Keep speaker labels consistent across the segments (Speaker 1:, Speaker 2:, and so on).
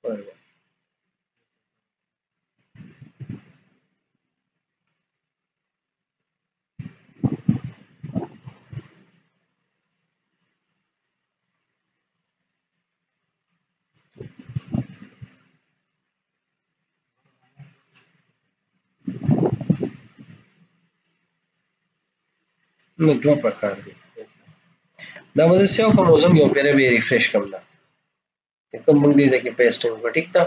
Speaker 1: نو دوه پکار دي دا به زه سیو کوم او زه یو پیره به ریفریش کوم دا چې کوم موږ دې ځکه پیسټ وکړو ټیک ده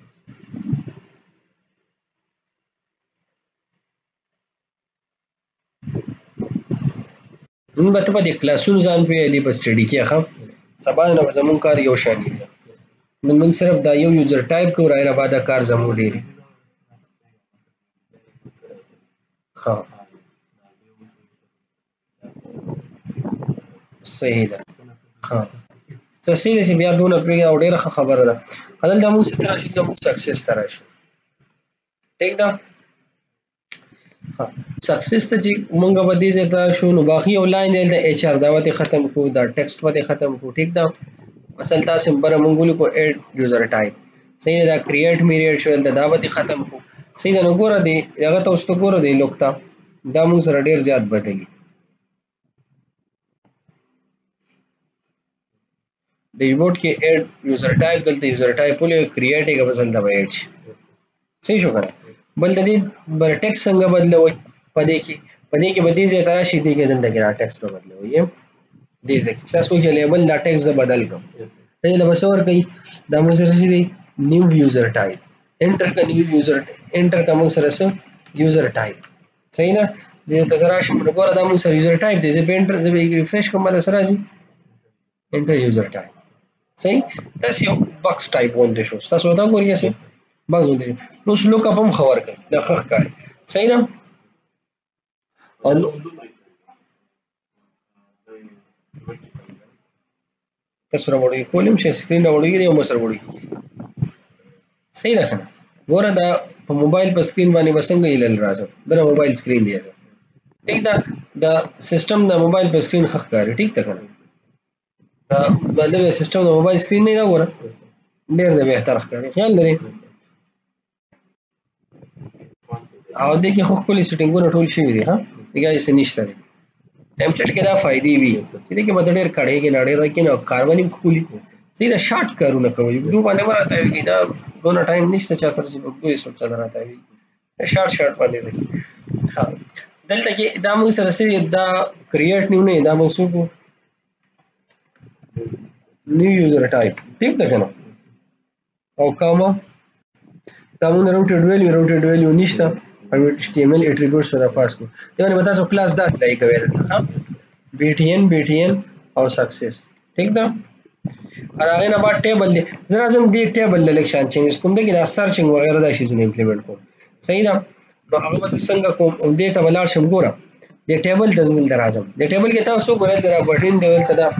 Speaker 1: نن به ته په دې کلاسونو ځان پیلې په سټډي کې ښه سبا نه به زموږ کار یو شان دی نن موږ صرف دا یو یوزر ټایپ کوو راینه بعد کار زموږ ډېر ښه صحیح ده ښه څه صحیح ده چې بیا دونه پرېږده او ډېره ښه خبره ده دلته موږ څه ته راشو دلته موږ سکسس ته راشو ټیک ده سکسس ته چې موږ به دې ځای ته شو نو باقي یو لاین دی د ایچ آر دا به ختم کړو دا ټیکسټ به ختم کړو ټیک ده مثلا تاسې بره موږ ولیکو ایډ یوزر ټایپ صحیح ده دا کریټ میریټ شول دا به ختم کړو صحیح ده نو ګوره دی هغه ته اوس ته ګوره دی لوک ته دا موږ سره ډېر زیات بدلي ډیبوټ کې ایډ یوزر ټایپ دلته یوزر ټایپ ولې کریټ یې غوښتل دا وایي صحیح شو کنه بل د دې بل ټیکس څنګه بدلوي پدې کې به دې ځای ته راشي دې کې دلته کې را ټیکس به بدلوي دې ځای کې تاسو کې لیبل دا ټیکس زه بدل کوم دې له بسور کوي دا موږ سره شي نیو یوزر ټایپ انټر کا نیو یوزر انټر کا موږ سره سره یوزر ټایپ صحیح نه دې ته زرا شم وګوره دا موږ سره یوزر ټایپ دې زه به انټر زه به ریفریش کوم دا سره شي انټر یوزر ټایپ صحیح تاسو یو باکس ټایپ ونده شو تاسو دا ګورئ څه باز ونده نو سلو کا هم خبر کوي دا خخ کار صحیح ده او تاسو راوړی کولم چې سکرین راوړی دی او مسر وړي صحیح ده کنه ګوره دا په موبایل په سکرین باندې وسنګ ایل راځي دا موبایل سکرین دی ٹھیک ده دا سیستم د موبایل په سکرین خخ کاری ٹھیک ده کنه دا باندې سیستم د موبایل سکرین نه دا ګوره ډیر د بهتر ښکاري خیال لري او دې کې خو خپل سیټینګونه ټول شوي دي ها دغه یې نشته دي ټمپلیټ کې دا فائدې وي چې دې کې مدد ډېر کړي کې نړۍ راکې نو کارونی کولی سیده شارټ کارونه کوي دوه باندې راته وي دا دونه ټایم نشته چې سره چې دوی سوچ چل راته وي شارټ باندې ها دلته کې دا موږ سره سي دا کریټ نیو نه دا موږ سو نیو یوزر ټایپ ټیک ده کنه او کاما روټیډ ویلیو نشته او HTML attributes سره پاس کو دا باندې تاسو کلاس دا لای کوي ها BTN او سکسس ټیک ده هغه نه بعد ټیبل دی زرا زم دې ټیبل لیکشن چینج کوم دغه دا سرچینګ وغیرہ دا شی زونه امپلیمنٹ کوم صحیح ده نو هغه څنګه کوم دې ته ولر شم ګوره دې ټیبل د زل درازم دې ټیبل کې تاسو ګوره دا بټن دی ولته دا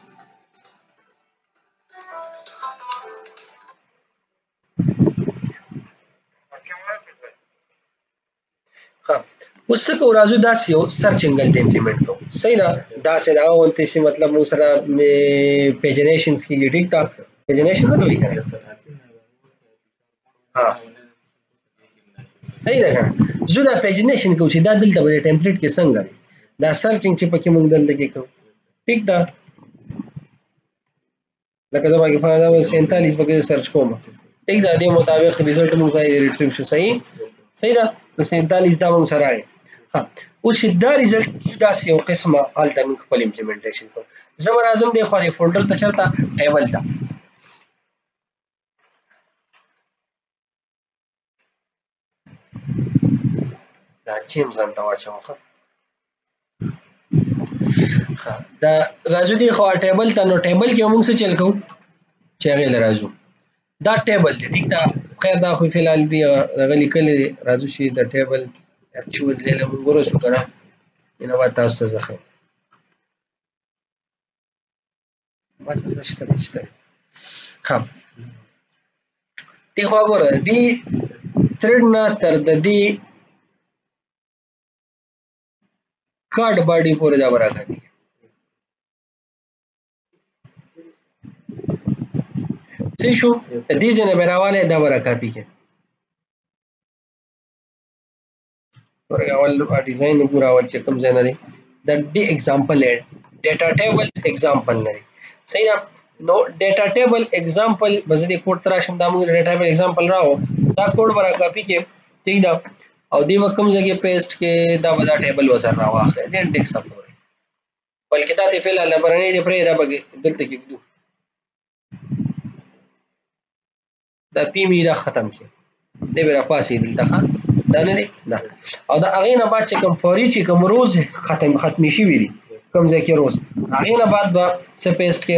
Speaker 1: اوس څه کو راځو دا یو سرچ انګل ته امپلیمنٹ کوو صحیح ده دا څه دا ونته شي مطلب موږ سره پیجنیشنز کې ټیک تا پیجنیشن نه دوی کوي ها صحیح ده زه دا پیجنیشن کوم چې دا دلته په ټمپلیټ کې څنګه دا سرچینګ چې پکې موږ دلته کې کوو ټیک ده لکه زما کې فائدہ 47 پکې سرچ کوم ټیک ده دې مطابق ریزلټ موږ ځای ریټریو شو صحیح ده 47 دا موږ سره او چې دا ریزلټ دا یو قسمه الته موږ خپل امپلیمنټیشن کوو زما اعظم دی خو فولډر ته چرته ټیبل ته دا چیم ځان ته واچوم دا راځو دی خو ټیبل ته نو ټیبل کې موږ څه چل کوو چې هغه راځو دا ټیبل دی ټیک ده خیر دا خو فلحال دی غلی کلی راځو شي دا ټیبل اکچوال ځای له موږ ورسو کنه اینه بعد تاسو ته ځخه بس نشته ها دی خو وګوره دی تھریډ نه تر د دې کارډ باډي پورې دا راغلی صحیح شو د دې ځای نه به راوالی دا به را کاپي کړي ورګه اول ډیزاین وګوره اول چې کوم ځای نه دی د دې اگزامپل ډیټا ټیبل اگزامپل نه دی صحیح ده نو ډیټا ټیبل اگزامپل به زه دې کوډ ته راشم دا موږ ډیټا ټیبل اگزامپل راو دا کوډ به را کاپي کړي ٹھیک ده او دې به کوم ځای کې پیسټ کې دا به دا ټیبل وسره راواخلي د انډیکس پورې بلکې دا ته فعل لبرنی دی پرې دا به دلته کې کېږدو دا پی می دا ختم کړي دې به را پاسې دلته دا نه دی دا او دا هغې نه بعد چې کوم فوري چې کوم روز ختمې شوي دي کوم ځای کې روز هغې نه بعد به څه پیسټ کې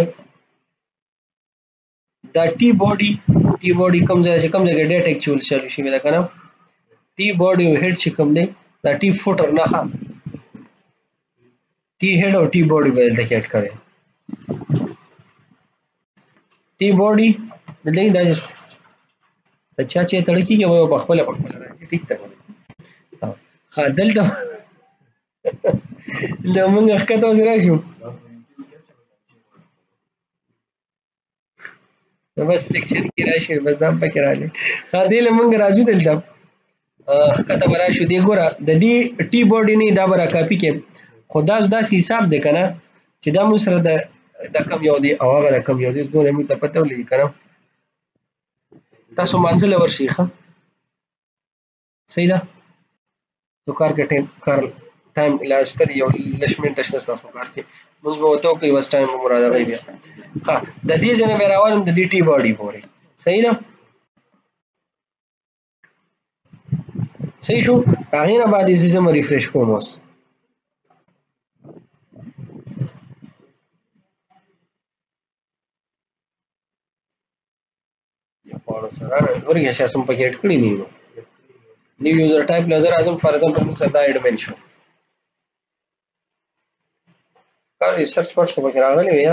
Speaker 1: دا ټي باډي کوم ځای چې کوم ځای کې ډیټ ایکچوال چالو شوي ده که نه ټي باډي او هیډ چې کوم دی دا ټي فوټر نه ټي هیډ او ټي باډي به دلته کې اډ کړی ټي باډي دلته دا د چا چې تړل کېږي به په خپله راځي ټیک ده ها دلته موږ ښکته اوس راشو بس ټیکچر کې راشي بس دا هم پکې راغلی ها دې له موږ راځو دلته ښکته به راشو دې ګوره د دې ټي باډي نه دا به را کاپي کړم خو دا داسې حساب دی که نه چې دا موږ سره د کم یو دی او هغه د کم یو دی دونه موږ ته پته ولګي که نه تاسو مانځله ورشئ ښه صحیح ده تو کار کې ټایم علاج تر یو لږ منټه شته ستاسو کار کې موږ به ورته وکړئ بس ټایم به مو راځوئ بیا ښه د دې ځای نه بیا راوالم د دې ټي باډي پورې صحیح ده صحیح شو هغې نه بعد یې زه ریفریش کوم اوس ورګه شاسو هم پکې اډ کړي دي نیو یوزر ټایپ نظر اعظم فار ایگزامپل موږ سره دا ایډمن شو کار ریسرچ پټ شو پکې راغلی وي یا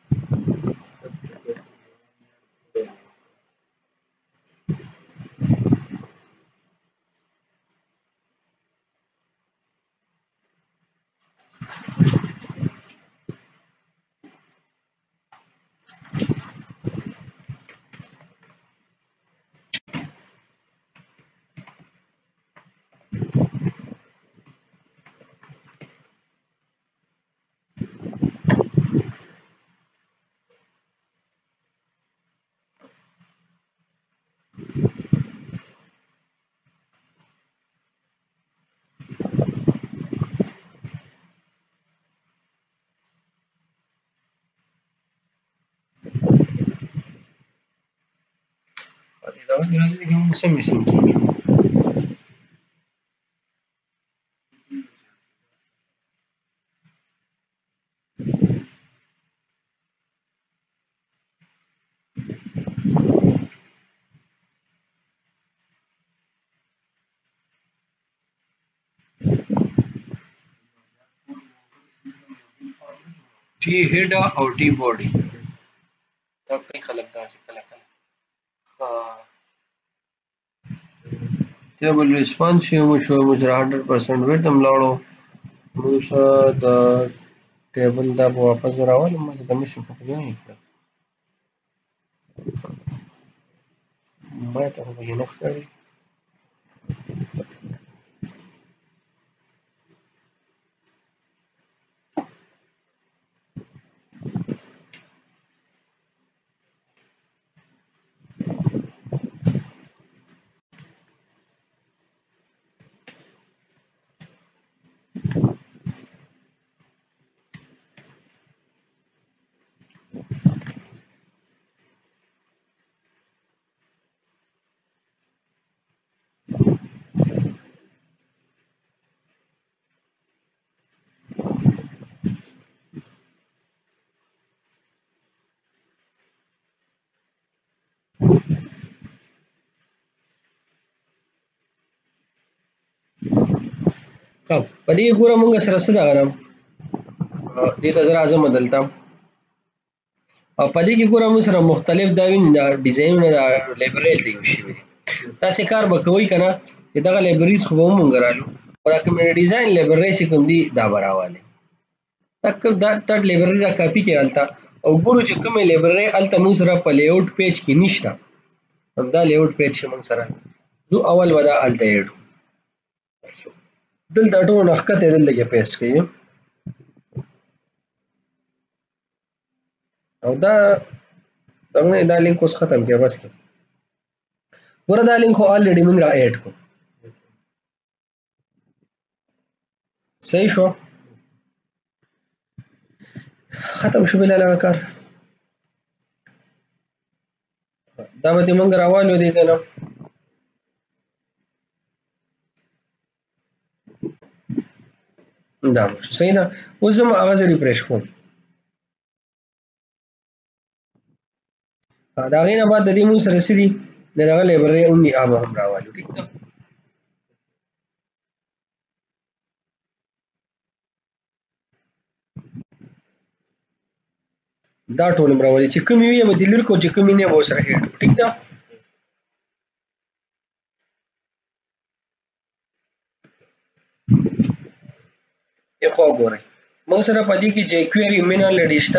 Speaker 1: دا ورځې کې موږ څه میسنګ کېږي ټي هیډ او ټي باډي دا کوي خلک داسې کله کله table response موږ سره 100% ویټ هم لاړو موږ سره د ټیبل دا به واپس راولم ما ته مې څه پکې نه کړل ما ته خو پکې نه ښکاري په دې ګوره موږ سره څه دغه ده دې ته زه راځم دلته او په دې کې ګوره موږ سره مختلف دا ډیزاینونه د لایبرري ته یوز شوي دي داسې کار به کوئ که نه چې دغه لایبرریز خو به ومونږ رالو خو دا کوم ډیزاین لایبرري چې کوم دي دا به راولئ دا لایبرري را کاپي کړئ هلته او ګورو چې کومه لایبرری الته موږ سره په لیاوټ پیج کې نشته همدا لیاوټ پیج چې موږ سره زو اول ودا الته ایډ دلته ټول نخکته دلته کې پیسټ کړئ او دا لینک اوس ختم کړه بس کې ګوره دا لینک خو الریډي موږ را ایډ کو صحیح شو ختم شو بل علاوه کار دا به موږ راوالو دي ځنه دا صحیح ده اوس زما هغه ریفریش کوم دا غینه بعد د دې مو سره سړي دغه لایبرری اونې هغه هم راوالو ٹھیک ده دا ټول راوالي چې کوم یو به دلر کو چې کوم نه به سره هټ ٹھیک ده یو خو ګورئ موږ سره پدې کې jQuery مینل لډیشتا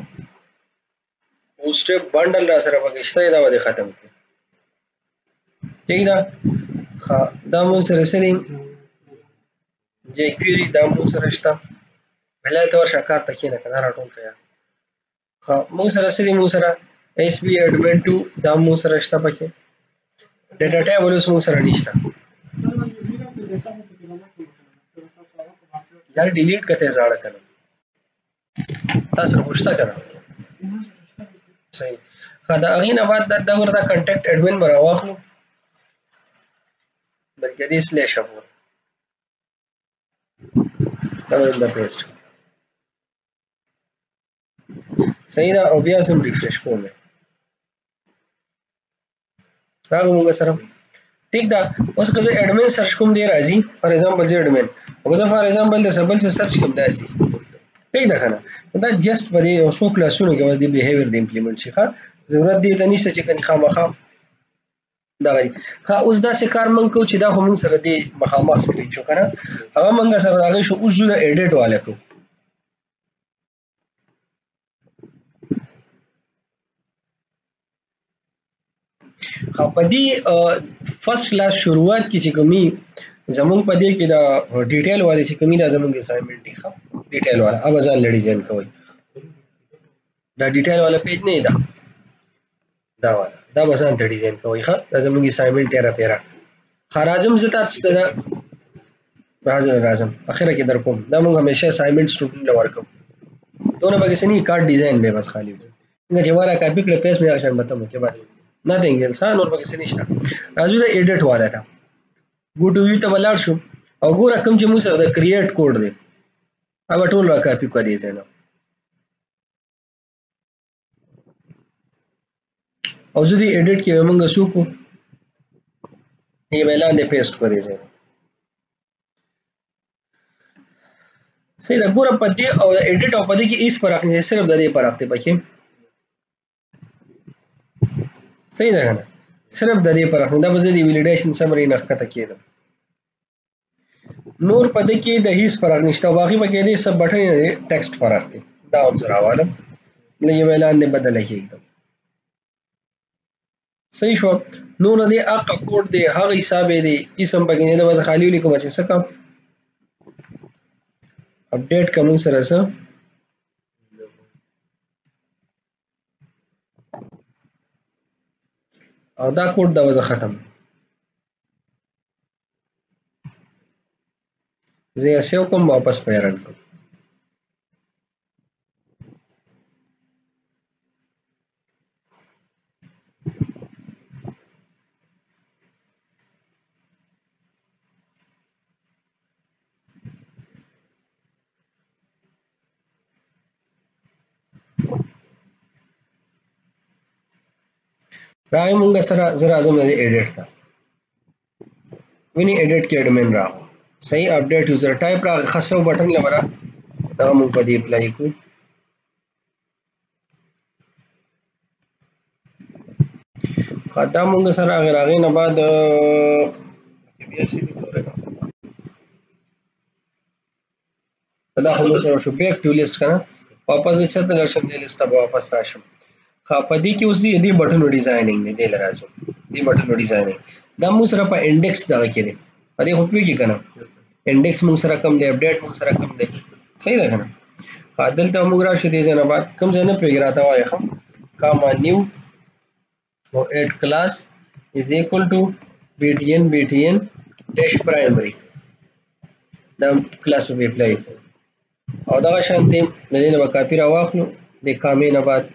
Speaker 1: او سټپ بندل را سره پکشته دا و ختم کړ ٹھیک ده ها دا مو سره سره jQuery دا مو سره شته بلای تور شکار تکې نه کنه راټول کړه ها مو سره سره مو سره SB admin 2 دا مو سره شته پکې ډیټا ټیب ولوس مو سره نشته یار ډیلیټ کته زړه کړه تاسو پوښتنه کړه صحیح دا غینه بعد دا ورته کنټیکټ اډمن برا واخلو بلکې دې سلیش ابو دا ولدا پیسټ صحیح دا او بیا سم ریفریش کوم راغلو موږ سره ٹھیک دا اوس که زه اډمن سرچ کوم دی راځي فار ایگزامپل زه اډمن او زه فار ایگزامپل د سبل څخه سرچ کوم دا راځي ٹھیک ده کنه دا جست په دې اوسو کلاسونو کې د بیهیویر د امپلیمنٹ شي ښه ضرورت دی ته نشته چې کني خامخا دا وایي ښه اوس دا څه کار مونږ کوو چې دا هم سره دی مخامخ سکرین شو کنه هغه مونږ سره دا شو اوس زه ایډیټ والا کو ښه په دې فرست کلاس شروعات کې چې کومي زمونږ په دې کې دا ډیټیل والی چې کومي دا زمونږ اسایمنټ دی ښه ډیټیل والا अब ځان لړی ځین کوي دا ډیټیل والا پیج نه دا دا والا دا بسان ته ډیزاین کوي ښه دا زموږ اسایمنټ ټیرا پیرا خراجم زتا ته دا راځم اخره کې در کوم دا موږ همیشه اسایمنټ سټوډنټ لور کوم دونه به سني کارت ډیزاین به بس خالی څنګه چې واره کاپی کړ پیس مې آشان مته مو کې بس نثینګ ایلس ها نور به سني شته راځو دا ایډیټ والا تا ګو ټو ویو ته ولاړ شو او ګوره کوم چې موږ سره دا کریټ کوډ دی هغه ټول را کاپی کړی دی نه او زه دې ایډیټ کې موږ سوکو یې اعلان دې پیسټ کړی دی صحیح دا ګوره په دې او ایډیټ او په دې کې هیڅ فرق نه صرف د دې فرق دی پکې صحیح ده کنه صرف د دې فرق نه دا به دې ویلیډیشن سمری نه ښکته کېده نور په دې کې د هیڅ فرق نشته باقي پکې دې سب بټن ټیکسټ فرق دی دا هم زرا والا نه یې اعلان دې بدل کېږي صحیح شو نور دې اقا کوډ دې هغه حساب دې اسم پکې نه د خالی لیکم چې څه کم update coming sir ऐसा और दा कोड दा वजह खत्म जे ऐसे हुक्म वापस पैरन को راي مونږ سره زرا اعظم نه ایډیټ تا ویني ایډیټ کې اډمن را صحیح اپډیټ یوزر ټایپ را خاصو بٹن لورا دا مونږ په دې اپلای کو دا مونږ سره غیر هغه نه بعد بیا سي دي تورې دا خو سره شو بیک ټو لیست کنه واپس د چته لرشم دې لیست ته واپس راشم. ها په دې کې اوس دې بټنو ډیزاینینګ دی دې لرازو دې بټنو ډیزاینینګ دا موږ سره په انډیکس دغه کې دی په دې خو پیږي کنه انډیکس موږ سره کم دی اپډیټ موږ سره کم دی صحیح ده کنه. ها دلته موږ راشو دې ځنه بعد کوم ځای نه پیږي راته وایي ښه کاما نیو او اډ کلاس از ایکوال ټو btn dash primary دا کلاس په اپلای او دا شانتي د دې نه به کاپی را واخلو د کامې نه بعد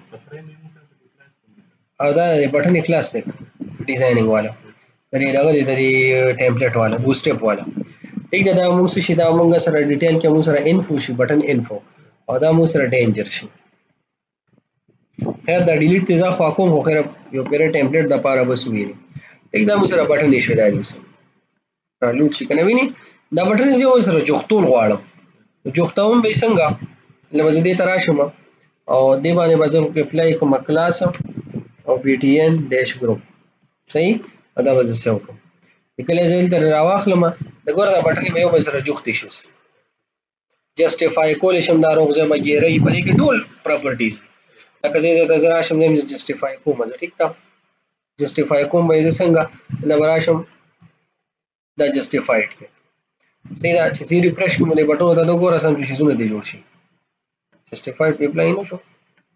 Speaker 1: او دا بټن کلاس دی ډیزاینینګ والا د دې دغه د ټیمپلیټ والا بوست اپ والا ٹھیک ده. دا موږ شي دا موږ سره ډیټیل کې موږ سره انفو شي بټن انفو او دا موږ سره ډینجر شي. خیر دا ډیلیټ تیزا خو کوم خو خیر یو پیر ټیمپلیټ د پاره بس ویری ٹھیک دا موږ سره بټن نشي دا موږ را لوټ شي کنه ویني دا بټن زه و سره جوختول غواړم جوختوم به څنګه لمزه دې تراشم او دې باندې بزم کې اپلای کوم کلاس او btn dash group صحیح دا به زه وکم کله زه تر راواخلم د ګور دا بټن به یو بل سره جوخت شي جسټیفای کول شم دا روغ زما ګیرې په دې کې ټول پراپرټیز لکه زه د زرا شم زم جسټیفای کوم زه ټیک تا جسټیفای کوم به زه څنګه دا براشم دا جسټیفایډ کې صحیح دا چې زی ریفرش کوم دې بټو ته وګوره سم چې زونه دې جوړ شي جسټیفایډ په اپلای نه شو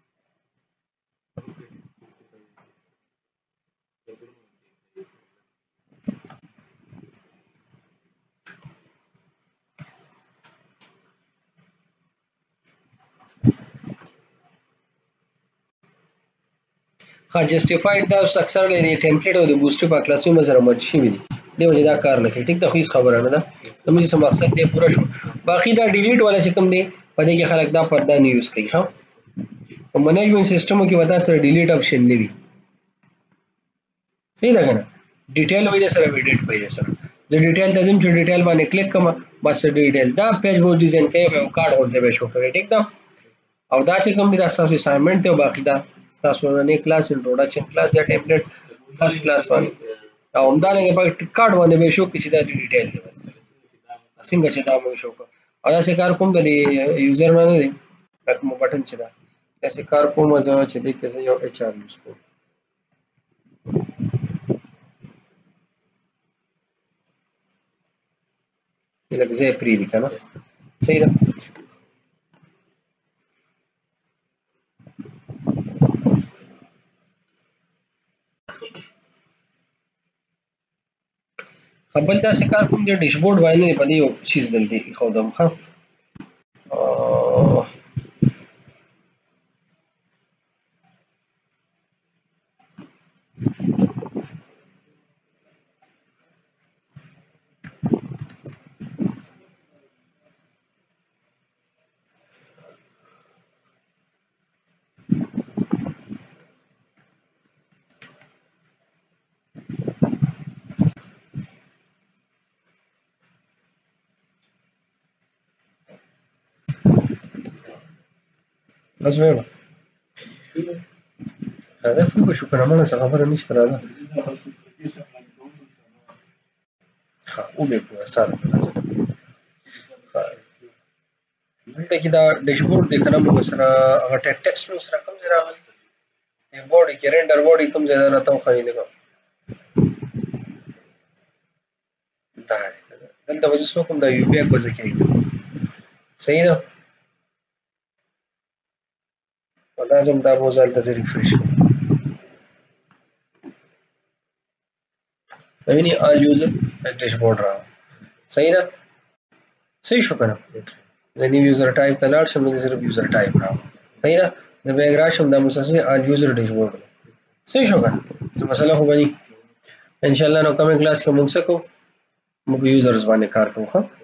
Speaker 1: ها جسټیفایډ دا اکثر لري ټیمپلیټ او د بوست په کلاسونو سره مرج شي وي دی وجه دا کار نه کوي ټیک ته خو خبره نه ده زموږ څه مقصد دی پوره شو باقی دا ډیلیټ والا چې کوم دی په دې کې خلک دا پردا نه یوز کوي ها په منیجمنت سیستمو کې ودا سره ډیلیټ اپشن نه وي صحیح ده کنه ډیټیل وای سره ویډیټ پای سره د ډیټیل لازم چې ډیټیل باندې کلیک کوم بس ډیټیل دا پیج بو ډیزاین کوي او کارت ورته به شو کوي ټیک ده او دا چې کوم دی دا تاسو اسایمنت ته باقی دا تاسو نه کلاس انټروډکشن کلاس یا ټیمپلیټ فرست کلاس باندې او همدارنګه په کارت باندې به شو چې دا ډیټیل دی بس څنګه چې دا مو شو او دا څه کار کوم د یوزر نه دی دا کوم بٹن چې دا څه کار کوم زه چې دې کې یو اچ ار یوز کوم لکه زه پری دی کنه صحیح ده خپل دا څه کار کوم د ډیشبورډ باندې په دې یو چیز دلته خو دم ها بس ویو راځه فل بشو کنه مانه څه خبره نشته راځه او به په سره راځه دلته کې دا ډیشبورډ د کنه موږ سره هغه ټیکسټ موږ سره کوم ځای راغلی دی بورډ کې رندر بورډ کوم ځای راته خو یې لګو دا دلته وځو کوم دا یو بیا کوزه کوي صحیح ده لازم دا موزل ته ریفریش کړم ویني آل یوزر ډیشبورډ را صحیح ده صحیح شو کنه د نیو یوزر ټایپ ته لاړ شم د صرف یوزر ټایپ را صحیح ده د بیگ راشم د مسلسل آل یوزر ډیشبورډ صحیح شو کنه څه مسله خو بني ان شاء الله نو کومه کلاس کې موږ څه کوو موږ یوزرز باندې کار کوو ها